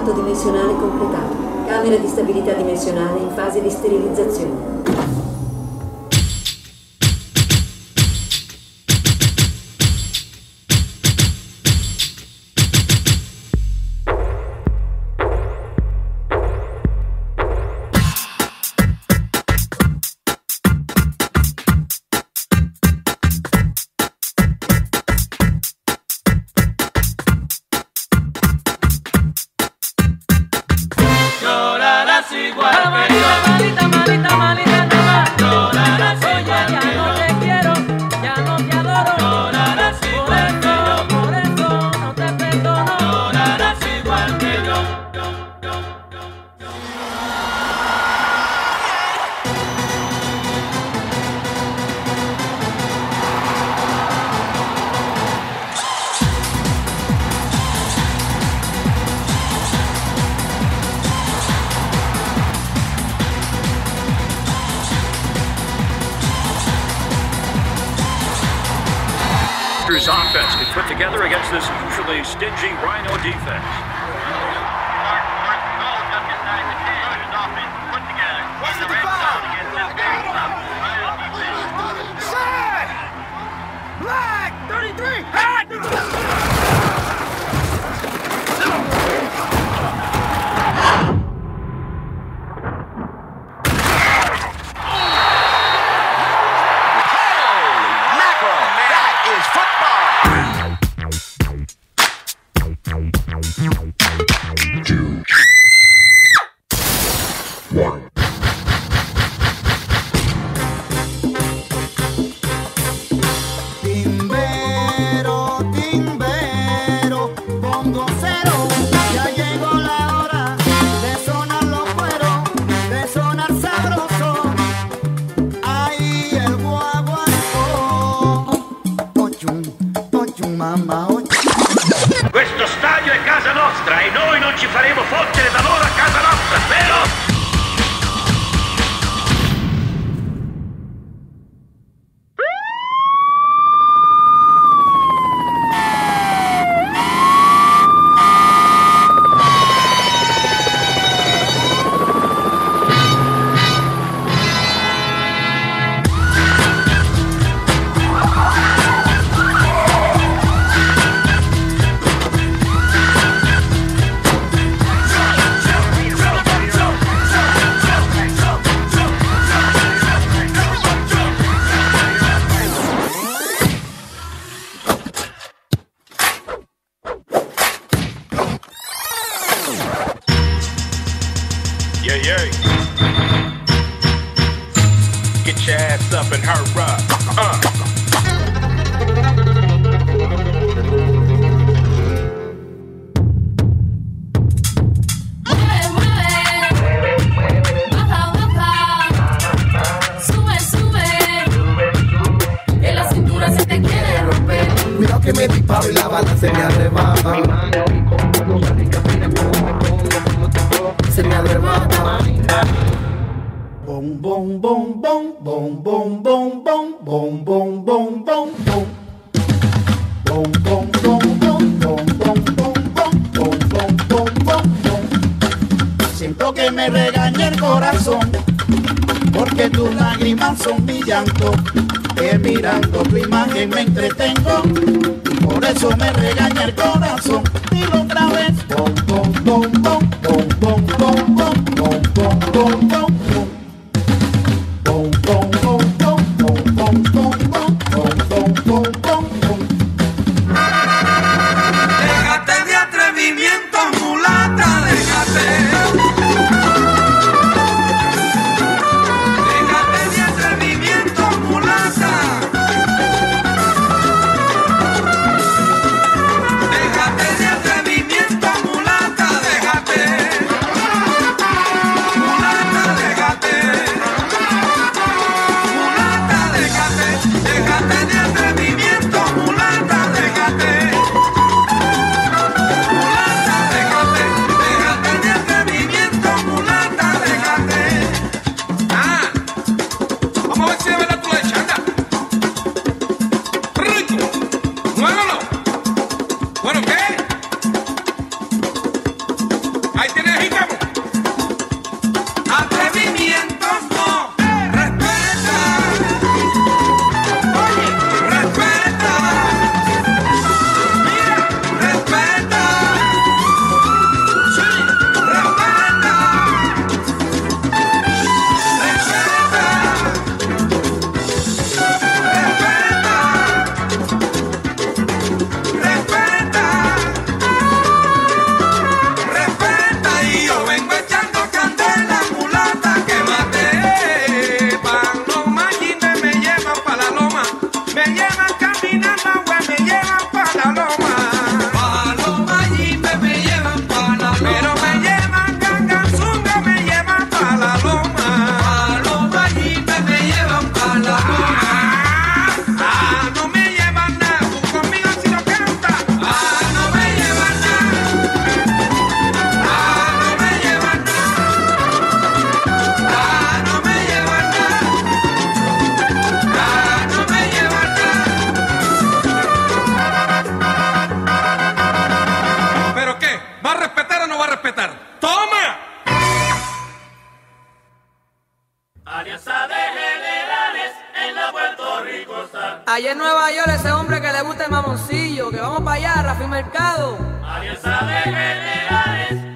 salto dimensionale completato. Camera di stabilità dimensionale in fase di sterilizzazione. Offense can put together against this usually stingy Rhino defense. Black 33 hot. Questo stadio è casa nostra e noi non ci faremo fottere da loro a casa nostra, vero? Get your ass up and hurry up. Cuidado que me disparo y la bala se me arrebata. Se me arrebata. Bom bom bom bom bom bom bom bom bom bom bom bom bom. Bom bom bom bom bom bom bom bom bom bom bom bom. Siento que me regaña el corazón, porque tus lágrimas son mi llanto. Que mirando tu imagen me entretengo, y por eso me regaña el corazón. Dilo otra vez. Bom bom bom bom bom bom bom bom bom bom bom bom. Bom bom bom bom bom bom bom bom bom bom bom bom. Déjate de atrevimiento, mulata, déjate. Déjate de atrevimiento, mulata. Déjate de atrevimiento, mulata, déjate. Allá en Nueva York ese hombre que le gusta el mamoncillo, que vamos para allá, Rafi Mercado. Alianza de generales.